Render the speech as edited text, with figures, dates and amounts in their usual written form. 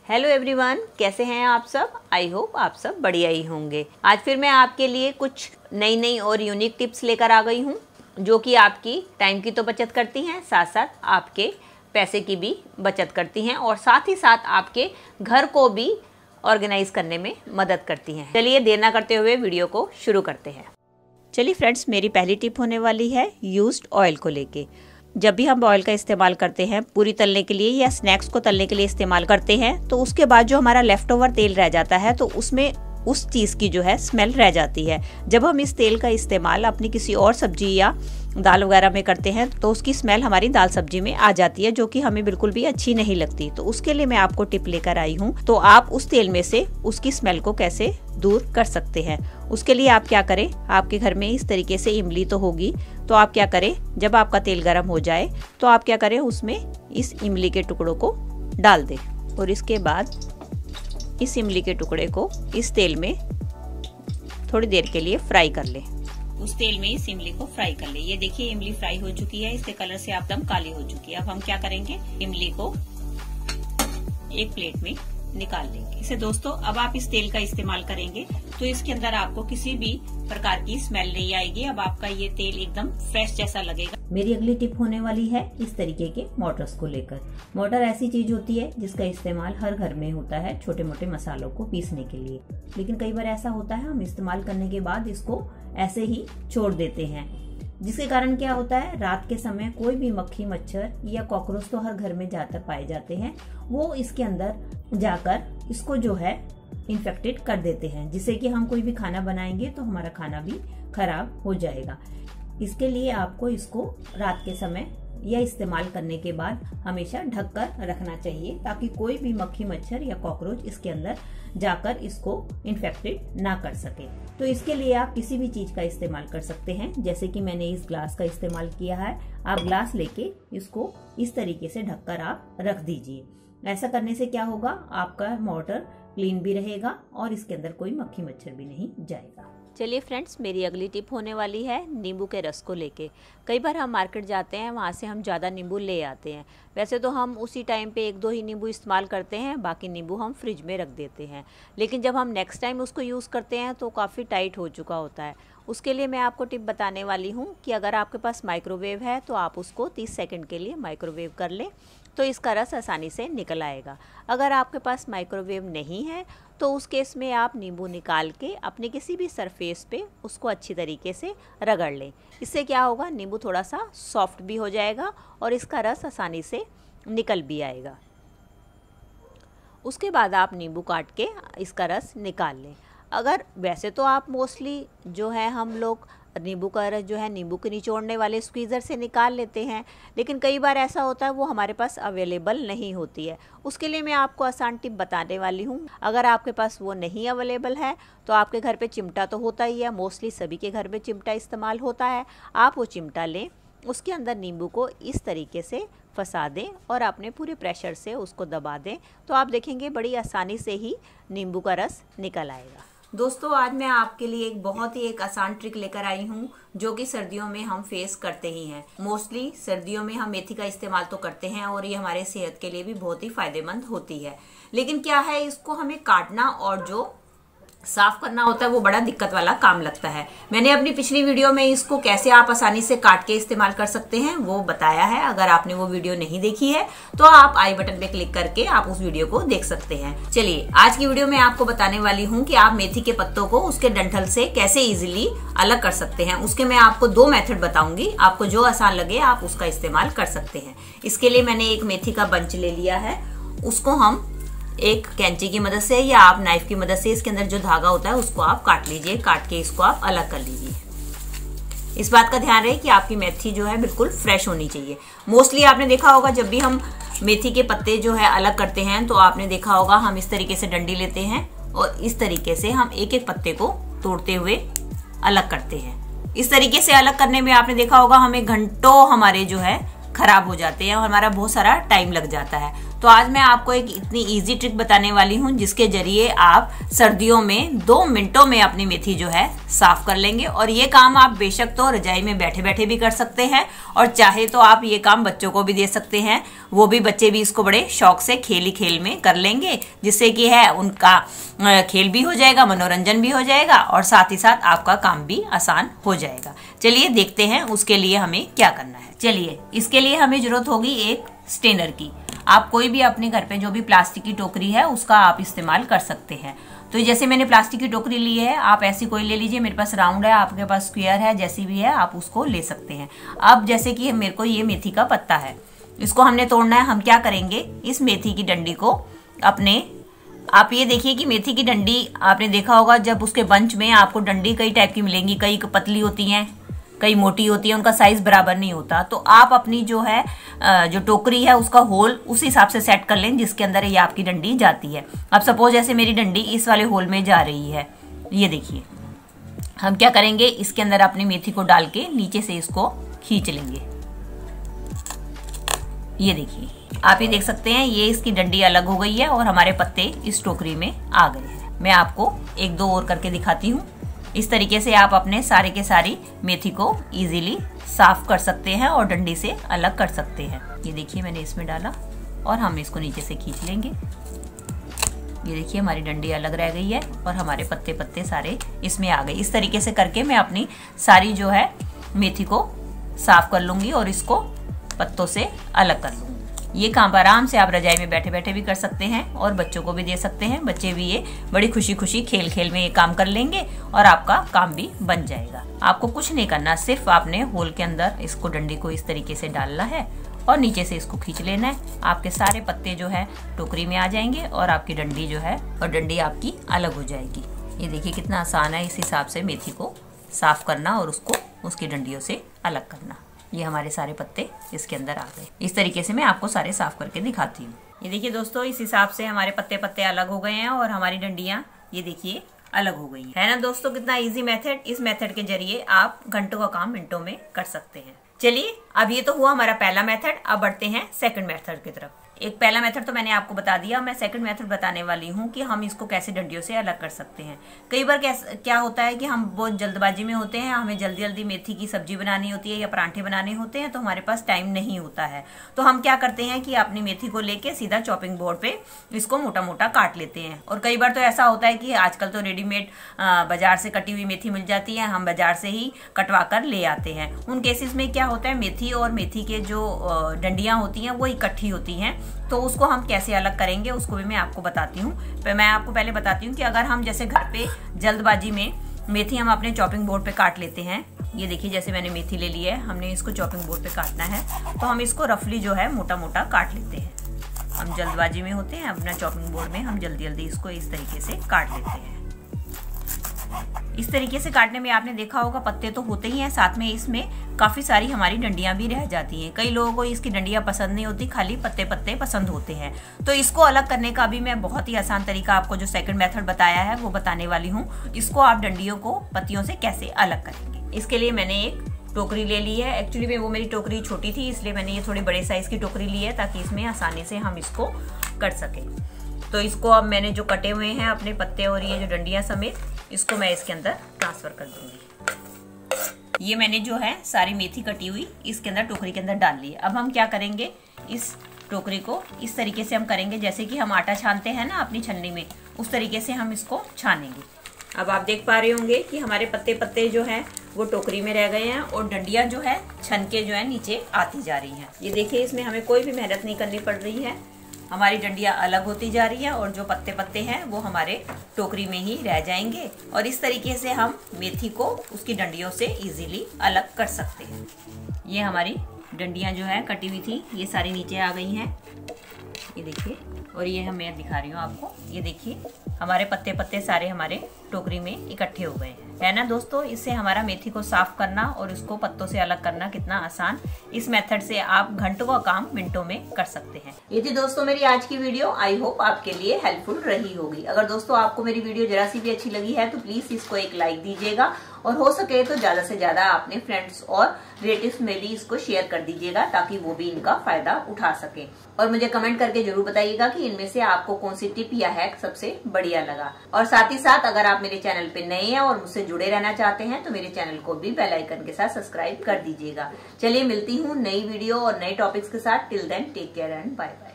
Hello everyone, कैसे हैं आप सब। आई होप आप सब बढ़िया ही होंगे। आज फिर मैं आपके लिए कुछ नई और यूनिक टिप्स लेकर आ गई हूँ जो कि आपकी टाइम की तो बचत करती हैं, साथ साथ आपके पैसे की भी बचत करती हैं और साथ ही साथ आपके घर को भी ऑर्गेनाइज करने में मदद करती हैं। चलिए देर ना करते हुए वीडियो को शुरू करते हैं। चलिए फ्रेंड्स, मेरी पहली टिप होने वाली है यूज्ड ऑयल को लेके। जब भी हम ऑयल का इस्तेमाल करते हैं पूरी तलने के लिए या स्नैक्स को तलने के लिए इस्तेमाल करते हैं, तो उसके बाद जो हमारा लेफ्ट ओवर तेल रह जाता है तो उसमें उस चीज़ की जो है स्मेल रह जाती है। जब हम इस तेल का इस्तेमाल अपनी किसी और सब्जी या दाल वगैरह में करते हैं तो उसकी स्मेल हमारी दाल सब्जी में आ जाती है, जो कि हमें बिल्कुल भी अच्छी नहीं लगती। तो उसके लिए मैं आपको टिप लेकर आई हूँ। तो आप उस तेल में से उसकी स्मेल को कैसे दूर कर सकते हैं, उसके लिए आप क्या करें। आपके घर में इस तरीके से इमली तो होगी, तो आप क्या करें, जब आपका तेल गर्म हो जाए तो आप क्या करें, उसमें इस इमली के टुकड़ों को डाल दें और इसके बाद इस इमली के टुकड़े को इस तेल में थोड़ी देर के लिए फ्राई कर लें। उस तेल में इस इमली को फ्राई कर लें। ये देखिए इमली फ्राई हो चुकी है, इसके कलर से एकदम काली हो चुकी है। अब हम क्या करेंगे, इमली को एक प्लेट में निकाल लेंगे इसे। दोस्तों, अब आप इस तेल का इस्तेमाल करेंगे तो इसके अंदर आपको किसी भी प्रकार की स्मेल नहीं आएगी। अब आपका ये तेल एकदम फ्रेश जैसा लगेगा। मेरी अगली टिप होने वाली है इस तरीके के मोटर्स को लेकर। मोटर ऐसी चीज होती है जिसका इस्तेमाल हर घर में होता है छोटे मोटे मसालों को पीसने के लिए, लेकिन कई बार ऐसा होता है हम इस्तेमाल करने के बाद इसको ऐसे ही छोड़ देते हैं, जिसके कारण क्या होता है, रात के समय कोई भी मक्खी मच्छर या कॉकरोच तो हर घर में ज्यादातर पाए जाते हैं, वो इसके अंदर जाकर इसको जो है इन्फेक्टेड कर देते हैं, जिससे कि हम कोई भी खाना बनाएंगे तो हमारा खाना भी खराब हो जाएगा। इसके लिए आपको इसको रात के समय या इस्तेमाल करने के बाद हमेशा ढक कर रखना चाहिए, ताकि कोई भी मक्खी मच्छर या कॉकरोच इसके अंदर जाकर इसको इन्फेक्टेड ना कर सके। तो इसके लिए आप किसी भी चीज का इस्तेमाल कर सकते हैं, जैसे कि मैंने इस ग्लास का इस्तेमाल किया है। आप ग्लास लेके इसको इस तरीके से ढककर आप रख दीजिए। ऐसा करने से क्या होगा, आपका मोटर क्लीन भी रहेगा और इसके अंदर कोई मक्खी मच्छर भी नहीं जाएगा। चलिए फ्रेंड्स, मेरी अगली टिप होने वाली है नींबू के रस को लेके। कई बार हम मार्केट जाते हैं, वहाँ से हम ज़्यादा नींबू ले आते हैं। वैसे तो हम उसी टाइम पे 1-2 ही नींबू इस्तेमाल करते हैं, बाकी नींबू हम फ्रिज में रख देते हैं। लेकिन जब हम नेक्स्ट टाइम उसको यूज़ करते हैं तो काफ़ी टाइट हो चुका होता है। उसके लिए मैं आपको टिप बताने वाली हूँ कि अगर आपके पास माइक्रोवेव है तो आप उसको 30 सेकंड के लिए माइक्रोवेव कर लें, तो इसका रस आसानी से निकल आएगा। अगर आपके पास माइक्रोवेव नहीं है तो उस केस में आप नींबू निकाल के अपने किसी भी सरफेस पे उसको अच्छी तरीके से रगड़ लें। इससे क्या होगा, नींबू थोड़ा सा सॉफ्ट भी हो जाएगा और इसका रस आसानी से निकल भी आएगा। उसके बाद आप नींबू काट के इसका रस निकाल लें। अगर वैसे तो आप मोस्टली जो है हम लोग नींबू का रस जो है नींबू के निचोड़ने वाले स्क्वीज़र से निकाल लेते हैं, लेकिन कई बार ऐसा होता है वो हमारे पास अवेलेबल नहीं होती है। उसके लिए मैं आपको आसान टिप बताने वाली हूँ। अगर आपके पास वो नहीं अवेलेबल है तो आपके घर पे चिमटा तो होता ही है, मोस्टली सभी के घर में चिमटा इस्तेमाल होता है। आप वो चिमटा लें, उसके अंदर नींबू को इस तरीके से फंसा दें और अपने पूरे प्रेशर से उसको दबा दें, तो आप देखेंगे बड़ी आसानी से ही नींबू का रस निकल आएगा। दोस्तों, आज मैं आपके लिए एक आसान ट्रिक लेकर आई हूँ जो कि सर्दियों में हम फेस करते ही हैं। मोस्टली सर्दियों में हम मेथी का इस्तेमाल तो करते हैं और ये हमारे सेहत के लिए भी बहुत ही फायदेमंद होती है, लेकिन क्या है, इसको हमें काटना और जो साफ करना होता है वो बड़ा दिक्कत वाला काम लगता है। मैंने अपनी पिछली वीडियो में इसको कैसे आप आसानी से काट के इस्तेमाल कर सकते हैं वो बताया है। अगर आपने वो वीडियो नहीं देखी है तो आप आई बटन पे क्लिक करके आप उस वीडियो को देख सकते हैं। चलिए, आज की वीडियो में आपको बताने वाली हूँ कि आप मेथी के पत्तों को उसके डंठल से कैसे इजीली अलग कर सकते हैं। उसके मैं आपको 2 मेथड बताऊंगी, आपको जो आसान लगे आप उसका इस्तेमाल कर सकते हैं। इसके लिए मैंने एक मेथी का बंच ले लिया है, उसको हम एक कैंची की मदद से या आप नाइफ की मदद से इसके अंदर जो धागा होता है उसको आप काट लीजिए। काट के इसको आप अलग कर लीजिए। इस बात का ध्यान रहे कि आपकी मेथी जो है बिल्कुल फ्रेश होनी चाहिए। मोस्टली आपने देखा होगा जब भी हम मेथी के पत्ते जो है अलग करते हैं तो आपने देखा होगा हम इस तरीके से डंडी लेते हैं और इस तरीके से हम एक एक पत्ते को तोड़ते हुए अलग करते हैं। इस तरीके से अलग करने में आपने देखा होगा हमें घंटों हमारे जो है खराब हो जाते हैं और हमारा बहुत सारा टाइम लग जाता है। तो आज मैं आपको एक इतनी इजी ट्रिक बताने वाली हूँ जिसके जरिए आप सर्दियों में 2 मिनटों में अपनी मेथी जो है साफ कर लेंगे। और ये काम आप बेशक तो रजाई में बैठे बैठे भी कर सकते हैं और चाहे तो आप ये काम बच्चों को भी दे सकते हैं, वो भी बच्चे भी इसको बड़े शौक से खेल ही खेल में कर लेंगे, जिससे कि है उनका खेल भी हो जाएगा, मनोरंजन भी हो जाएगा और साथ ही साथ आपका काम भी आसान हो जाएगा। चलिए देखते हैं उसके लिए हमें क्या करना है। चलिए, इसके लिए हमें जरूरत होगी एक स्टेनर की। आप कोई भी अपने घर पे जो भी प्लास्टिक की टोकरी है उसका आप इस्तेमाल कर सकते हैं। तो जैसे मैंने प्लास्टिक की टोकरी ली है, आप ऐसी कोई ले लीजिए। मेरे पास राउंड है, आपके पास स्क्वायर है, जैसी भी है आप उसको ले सकते हैं। अब जैसे कि मेरे को ये मेथी का पत्ता है, इसको हमने तोड़ना है। हम क्या करेंगे, इस मेथी की डंडी को आप ये देखिए कि मेथी की डंडी आपने देखा होगा, जब उसके बंच में आपको डंडी कई टाइप की मिलेंगी, कई पतली होती हैं, कई मोटी होती है, उनका साइज बराबर नहीं होता। तो आप अपनी जो है जो टोकरी है उसका होल उस हिसाब से सेट कर लें जिसके अंदर ये आपकी डंडी जाती है। अब सपोज जैसे मेरी डंडी इस वाले होल में जा रही है, ये देखिए, हम क्या करेंगे, इसके अंदर अपनी मेथी को डाल के नीचे से इसको खींच लेंगे। ये देखिए, आप ये देख सकते हैं, ये इसकी डंडी अलग हो गई है और हमारे पत्ते इस टोकरी में आ गए हैं। मैं आपको 1-2 और करके दिखाती हूँ। इस तरीके से आप अपने सारे के सारी मेथी को इजीली साफ कर सकते हैं और डंडी से अलग कर सकते हैं। ये देखिए, मैंने इसमें डाला और हम इसको नीचे से खींच लेंगे। ये देखिए, हमारी डंडी अलग रह गई है और हमारे पत्ते पत्ते सारे इसमें आ गए। इस तरीके से करके मैं अपनी सारी जो है मेथी को साफ कर लूंगी और इसको पत्तों से अलग कर लूंगी। ये काम आराम से आप रजाई में बैठे बैठे भी कर सकते हैं और बच्चों को भी दे सकते हैं। बच्चे भी ये बड़ी खुशी खुशी खेल खेल में ये काम कर लेंगे और आपका काम भी बन जाएगा। आपको कुछ नहीं करना, सिर्फ आपने होल के अंदर इसको डंडी को इस तरीके से डालना है और नीचे से इसको खींच लेना है। आपके सारे पत्ते जो है टोकरी में आ जाएंगे और आपकी डंडी जो है और डंडी आपकी अलग हो जाएगी। ये देखिए कितना आसान है इस हिसाब से मेथी को साफ करना और उसको उसकी डंडियों से अलग करना। ये हमारे सारे पत्ते इसके अंदर आ गए। इस तरीके से मैं आपको सारे साफ करके दिखाती हूँ। ये देखिए दोस्तों, इस हिसाब से हमारे पत्ते पत्ते अलग हो गए हैं और हमारी डंडियां ये देखिए अलग हो गई है ना दोस्तों। कितना इजी मेथड। इस मेथड के जरिए आप घंटों का काम मिनटों में कर सकते हैं। चलिए, अब ये तो हुआ हमारा पहला मेथड। अब बढ़ते हैं सेकंड मेथड की तरफ। एक पहला मेथड तो मैंने आपको बता दिया, मैं सेकंड मेथड बताने वाली हूँ कि हम इसको कैसे डंडियों से अलग कर सकते हैं। कई बार क्या होता है कि हम बहुत जल्दबाजी में होते हैं, हमें जल्दी जल्दी मेथी की सब्जी बनानी होती है या परांठे बनाने होते हैं, तो हमारे पास टाइम नहीं होता है। तो हम क्या करते हैं कि अपनी मेथी को लेके सीधा चॉपिंग बोर्ड पे इसको मोटा मोटा काट लेते हैं। और कई बार तो ऐसा होता है कि आजकल तो रेडीमेड बाजार से कटी हुई मेथी मिल जाती है, हम बाजार से ही कटवा कर ले आते हैं। उन केसेस में क्या होता है, मेथी और मेथी के जो डंडियां होती हैं वो इकट्ठी होती हैं। तो उसको हम कैसे अलग करेंगे उसको भी मैं आपको बताती हूँ। मैं आपको पहले बताती हूँ कि अगर हम जैसे घर पे जल्दबाजी में मेथी हम अपने चॉपिंग बोर्ड पे काट लेते हैं। ये देखिए, जैसे मैंने मेथी ले ली है, हमने इसको चॉपिंग बोर्ड पे काटना है, तो हम इसको रफली जो है मोटा मोटा काट लेते हैं। हम जल्दबाजी में होते हैं, अपना चॉपिंग बोर्ड में हम जल्दी जल्दी इसको इस तरीके से काट लेते हैं। इस तरीके से काटने में आपने देखा होगा पत्ते तो होते ही हैं, साथ में इसमें काफी सारी हमारी डंडियां भी रह जाती हैं। कई लोगों को इसकी डंडियां पसंद नहीं होती, खाली पत्ते पत्ते पसंद होते हैं। तो इसको अलग करने का भी मैं बहुत ही आसान तरीका आपको जो सेकंड मेथड बताया है वो बताने वाली हूँ। इसको आप डंडियों को पत्तियों से कैसे अलग करेंगे। इसके लिए मैंने एक टोकरी ले ली है। एक्चुअली में वो मेरी टोकरी छोटी थी, इसलिए मैंने ये थोड़ी बड़े साइज की टोकरी ली है ताकि इसमें आसानी से हम इसको कर सकें। तो इसको अब मैंने जो कटे हुए हैं अपने पत्ते और ये जो डंडियां समेत, इसको मैं इसके अंदर ट्रांसफर कर दूंगी। ये मैंने जो है सारी मेथी कटी हुई इसके अंदर टोकरी के अंदर डाल ली है। अब हम क्या करेंगे, इस टोकरी को इस तरीके से हम करेंगे जैसे कि हम आटा छानते हैं ना अपनी छन्नी में, उस तरीके से हम इसको छानेंगे। अब आप देख पा रहे होंगे कि हमारे पत्ते पत्ते जो हैं वो टोकरी में रह गए हैं और डंडियां जो है छन के जो है नीचे आती जा रही हैं। ये देखिए, इसमें हमें कोई भी मेहनत नहीं करनी पड़ रही है। हमारी डंडियां अलग होती जा रही हैं और जो पत्ते पत्ते हैं वो हमारे टोकरी में ही रह जाएंगे। और इस तरीके से हम मेथी को उसकी डंडियों से इजीली अलग कर सकते हैं। ये हमारी डंडियां जो है कटी हुई थी, ये सारी नीचे आ गई हैं। ये देखिए, और ये मैं दिखा रही हूँ आपको। ये देखिए, हमारे पत्ते पत्ते सारे हमारे टोकरी में इकट्ठे हो गए हैं, है ना दोस्तों। इससे हमारा मेथी को साफ करना और उसको पत्तों से अलग करना कितना आसान। इस मेथड से आप घंटों का काम मिनटों में कर सकते हैं। ये थी दोस्तों मेरी आज की वीडियो। आई होप आपके लिए हेल्पफुल रही होगी। अगर दोस्तों आपको मेरी वीडियो जरा सी भी अच्छी लगी है तो प्लीज इसको एक लाइक दीजिएगा और हो सके तो ज्यादा से ज्यादा अपने फ्रेंड्स और रिलेटिव्स में भी इसको शेयर कर दीजिएगा ताकि वो भी इनका फायदा उठा सके। और मुझे कमेंट करके जरूर बताइएगा कि इनमें से आपको कौन सी टिप या हैक सबसे बढ़िया लगा। और साथ ही साथ अगर आप मेरे चैनल पे नए हैं और मुझसे जुड़े रहना चाहते हैं तो मेरे चैनल को भी बेल आइकन के साथ सब्सक्राइब कर दीजिएगा। चलिए मिलती हूँ नई वीडियो और नए टॉपिक्स के साथ। Till then take care and bye bye.